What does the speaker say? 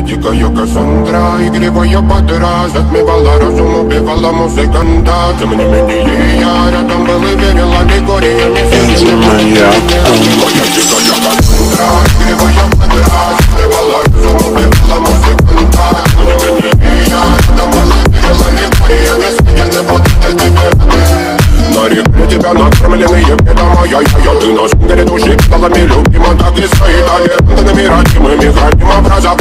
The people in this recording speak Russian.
дикая Кассандра, игривая подра, затмевала разум, убивала музыканта. Тем не менее я рядом был и верил аллегориями. Моя дикая Кассандра, игривая подра, затмевала разум, убивала музыканта. Тем не менее я рядом был и верил аллегориями. Съедены будут тебе. На реке тебя накормленные, это моя я. Ты нас горит души, сталами любима, так и стоит. Талентами родимыми, храним образа.